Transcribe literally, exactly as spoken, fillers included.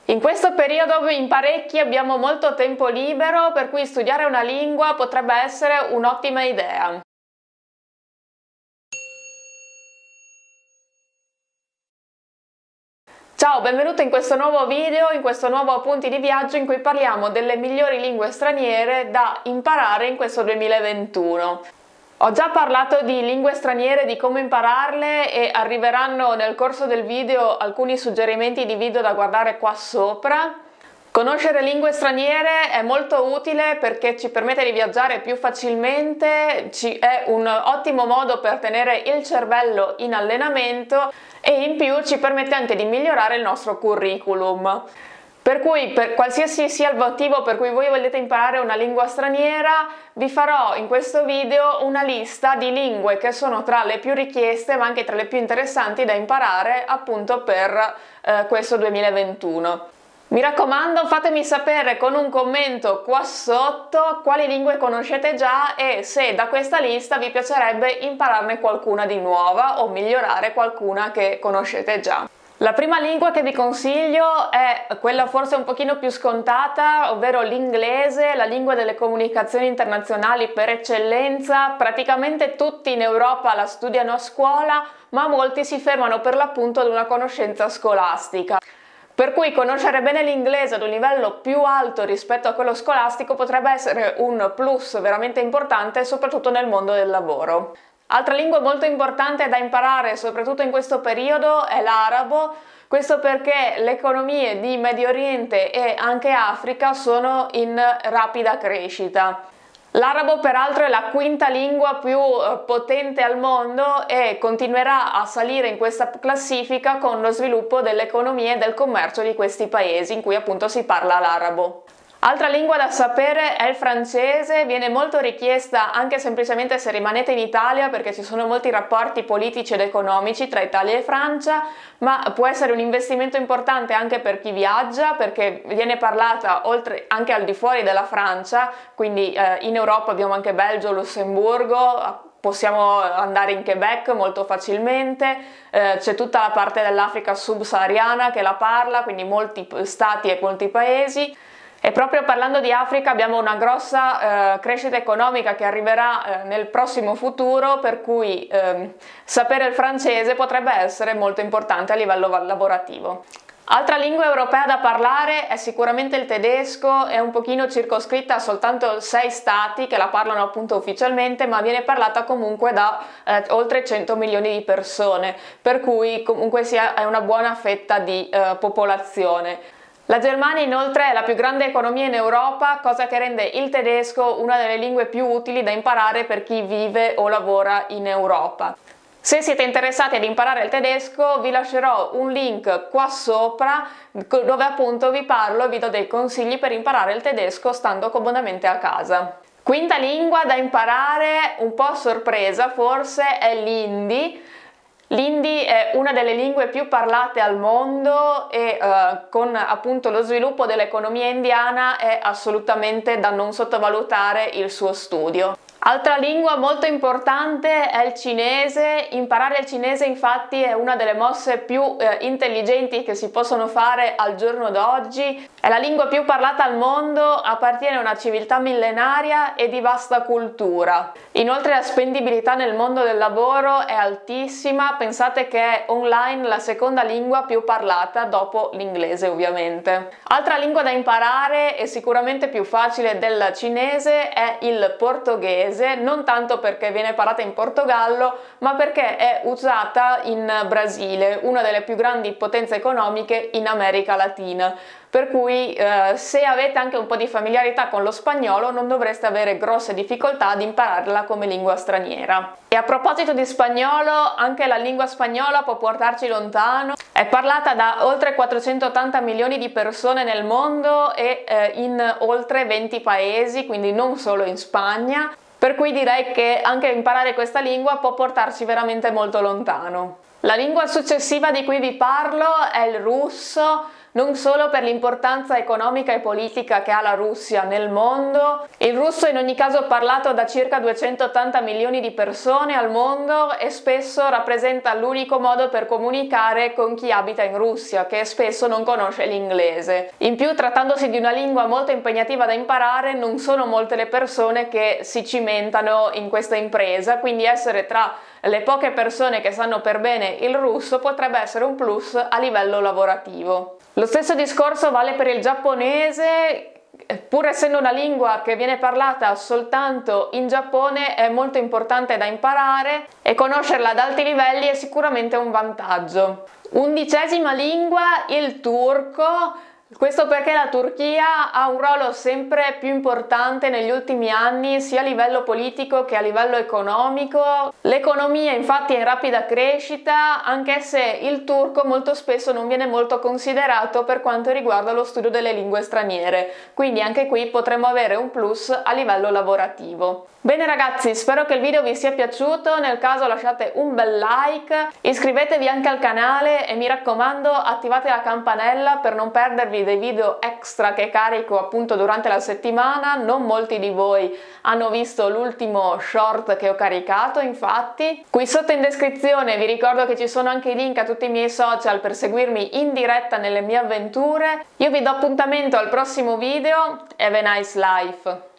In questo periodo in parecchi abbiamo molto tempo libero, per cui studiare una lingua potrebbe essere un'ottima idea. Ciao, benvenuto in questo nuovo video, in questo nuovo appunti di viaggio in cui parliamo delle migliori lingue straniere da imparare in questo duemilaventuno. Ho già parlato di lingue straniere, di come impararle e arriveranno nel corso del video alcuni suggerimenti di video da guardare qua sopra. Conoscere lingue straniere è molto utile perché ci permette di viaggiare più facilmente, è un ottimo modo per tenere il cervello in allenamento e in più ci permette anche di migliorare il nostro curriculum. Per cui, per qualsiasi sia il motivo per cui voi volete imparare una lingua straniera, vi farò in questo video una lista di lingue che sono tra le più richieste ma anche tra le più interessanti da imparare appunto per eh, questo duemilaventuno. Mi raccomando, fatemi sapere con un commento qua sotto quali lingue conoscete già e se da questa lista vi piacerebbe impararne qualcuna di nuova o migliorare qualcuna che conoscete già. La prima lingua che vi consiglio è quella forse un pochino più scontata, ovvero l'inglese, la lingua delle comunicazioni internazionali per eccellenza. Praticamente tutti in Europa la studiano a scuola, ma molti si fermano per l'appunto ad una conoscenza scolastica. Per cui conoscere bene l'inglese ad un livello più alto rispetto a quello scolastico potrebbe essere un plus veramente importante, soprattutto nel mondo del lavoro. Altra lingua molto importante da imparare, soprattutto in questo periodo, è l'arabo. Questo perché le economie di Medio Oriente e anche Africa sono in rapida crescita. L'arabo peraltro è la quinta lingua più potente al mondo e continuerà a salire in questa classifica con lo sviluppo dell'economia e del commercio di questi paesi in cui appunto si parla l'arabo. Altra lingua da sapere è il francese, viene molto richiesta anche semplicemente se rimanete in Italia perché ci sono molti rapporti politici ed economici tra Italia e Francia, ma può essere un investimento importante anche per chi viaggia perché viene parlata oltre anche al di fuori della Francia, quindi eh, in Europa abbiamo anche Belgio, Lussemburgo. Possiamo andare in Quebec molto facilmente, eh, c'è tutta la parte dell'Africa subsahariana che la parla, quindi molti stati e molti paesi. E proprio parlando di Africa abbiamo una grossa eh, crescita economica che arriverà eh, nel prossimo futuro, per cui eh, sapere il francese potrebbe essere molto importante a livello lavorativo. Altra lingua europea da parlare è sicuramente il tedesco, è un pochino circoscritta a soltanto sei stati che la parlano appunto ufficialmente, ma viene parlata comunque da eh, oltre cento milioni di persone, per cui comunque sia è una buona fetta di eh, popolazione. La Germania inoltre è la più grande economia in Europa, cosa che rende il tedesco una delle lingue più utili da imparare per chi vive o lavora in Europa. Se siete interessati ad imparare il tedesco vi lascerò un link qua sopra dove appunto vi parlo e vi do dei consigli per imparare il tedesco stando comodamente a casa. Quinta lingua da imparare, un po' a sorpresa forse, è l'hindi. L'hindi è una delle lingue più parlate al mondo e eh, con appunto lo sviluppo dell'economia indiana è assolutamente da non sottovalutare il suo studio. Altra lingua molto importante è il cinese. Imparare il cinese infatti è una delle mosse più eh, intelligenti che si possono fare al giorno d'oggi. È la lingua più parlata al mondo, appartiene a una civiltà millenaria e di vasta cultura. Inoltre la spendibilità nel mondo del lavoro è altissima, pensate che è online la seconda lingua più parlata dopo l'inglese ovviamente. Altra lingua da imparare e sicuramente più facile del cinese è il portoghese. Non tanto perché viene parlata in Portogallo, ma perché è usata in Brasile, una delle più grandi potenze economiche in America Latina. Per cui eh, se avete anche un po' di familiarità con lo spagnolo non dovreste avere grosse difficoltà ad impararla come lingua straniera. E a proposito di spagnolo, anche la lingua spagnola può portarci lontano. È parlata da oltre quattrocentottanta milioni di persone nel mondo e eh, in oltre venti paesi, quindi non solo in Spagna. Per cui direi che anche imparare questa lingua può portarci veramente molto lontano. La lingua successiva di cui vi parlo è il russo. non solo per l'importanza economica e politica che ha la Russia nel mondo. Il russo in ogni caso è parlato da circa duecentottanta milioni di persone al mondo e spesso rappresenta l'unico modo per comunicare con chi abita in Russia, che spesso non conosce l'inglese. In più, trattandosi di una lingua molto impegnativa da imparare, non sono molte le persone che si cimentano in questa impresa, quindi essere tra le poche persone che sanno per bene il russo potrebbe essere un plus a livello lavorativo. Lo stesso discorso vale per il giapponese. Pur essendo una lingua che viene parlata soltanto in Giappone, è molto importante da imparare e conoscerla ad alti livelli è sicuramente un vantaggio. Undicesima lingua, il turco. Questo perché la Turchia ha un ruolo sempre più importante negli ultimi anni, sia a livello politico che a livello economico. L'economia infatti è in rapida crescita, anche se il turco molto spesso non viene molto considerato per quanto riguarda lo studio delle lingue straniere, quindi anche qui potremmo avere un plus a livello lavorativo. Bene ragazzi, spero che il video vi sia piaciuto, nel caso lasciate un bel like, iscrivetevi anche al canale e mi raccomando attivate la campanella per non perdervi dei video extra che carico appunto durante la settimana. Non molti di voi hanno visto l'ultimo short che ho caricato, infatti. Qui sotto in descrizione vi ricordo che ci sono anche i link a tutti i miei social per seguirmi in diretta nelle mie avventure. Io vi do appuntamento al prossimo video. Have a nice life!